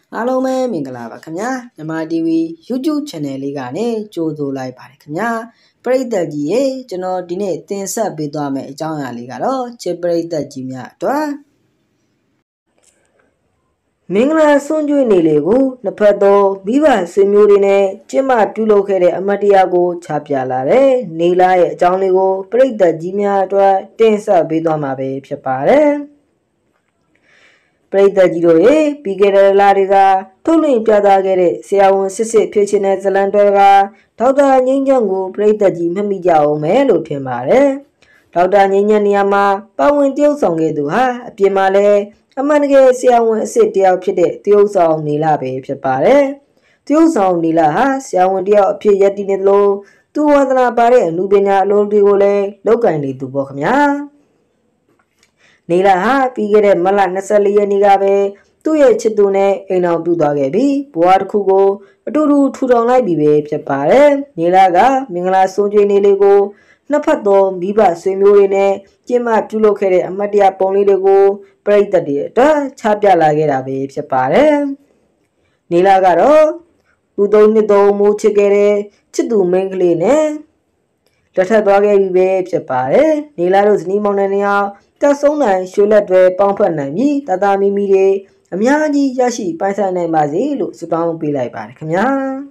အားလုံးပဲမင်္ဂလာပါခင်ဗျာမြန်မာ TV YouTube Channel လေးကနေကြိုဆိုလိုက်ပါတယ်ခင်ဗျာပရိသတ်ကြီးရေကျွန်တော်ဒီနေ့တင်ဆက်ပေးသွားမယ့်အကြောင်းအရာလေးကတော့ချစ်ပရိသတ်ကြီးများအတွက်မင်္ဂလာဆွန်ကျွေးနေလေးကိုနှစ်ဖက်သောမိဘဆွေမျိုးတွေနဲ့ကျင်းပပြုလုပ်ခဲ့တဲ့အမတ်တရားကိုချပြလာတဲ့နေလာရဲ့အကြောင်းလေးကိုပရိသတ်ကြီးများအတွက်တင်ဆက်ပေးသွားမှာပဲဖြစ်ပါတယ်ပရိသတ်ကြီးတို့ရေပြီးခဲ့တဲ့လတွေကထုတ်လွှင့်ပြသခဲ့တဲ့ဆရာဝန်စစ်စစ်ဖြစ်ခြင်းတဲ့ဇလံတွေကဒေါက်တာငိမ့်ချမ်းကိုပရိသတ်ကြီးမှတ်မိကြအောင်မယ်လို့ထင်ပါတယ်။ဒေါက်တာငိမ့်ချမ်းနေရာမှာပါဝင်တရုပ်ဆောင်ခဲ့သူဟာအပြင်မှာလည်းအမှန်တကယ်ဆရာဝန်အစ်စ်တယောက်ဖြစ်တဲ့တရုပ်ဆောင်နေလာပဲဖြစ်ပါတယ်။တရုပ်ဆောင်နေလာဟာဆရာဝန်တယောက်အဖြစ်ရည်တည်နေလို့သူဝါသနာပါတဲ့အမှုပညာအလုံးတွေကိုလည်းလုပ်ကင်နေသူပေါ့ခင်ဗျာ။နေလာဟာပြီးခဲ့တဲ့မလ24ရက်နေ့ကပဲသူ့ရဲ့ချစ်သူနဲ့အိမ်အောင်ပြုသွားခဲ့ပြီးဘဝတစ်ခုကိုအတူတူထူထောင်လိုက်ပြီပဲဖြစ်ပါတယ်။နေလာကမင်္ဂလာဆွန်ကျွေးနေလေးကိုနှစ်ဖက်သောမိဘဆွေမျိုးတွေနဲ့ကျင်းပပြုလုပ်ခဲ့တဲ့အမတ်တရားပုံလေးတွေကိုပရိသတ်တွေအတွက်ချပြလာခဲ့တာပဲဖြစ်ပါတယ်။နေလာကတော့လူသုံးနှစ်သုံးမိုးချစ်ခဲ့တဲ့ချစ်သူမိန်းကလေးနဲ့လက်ထပ်သွားခဲ့ပြီပဲဖြစ်ပါတယ်။နေလာတို့ဇနီးမောင်နှံနှစ်ယောက်တက်ဆုံးနိုင်ရွှေလက်တွေပေါင်းဖက်နိုင်ပြီးတသားမီမီတွေအများကြီးရရှိပိုင်ဆိုင်နိုင်ပါစေလို့ဆုတောင်းပေးလိုက်ပါတယ်ခင်ဗျာ။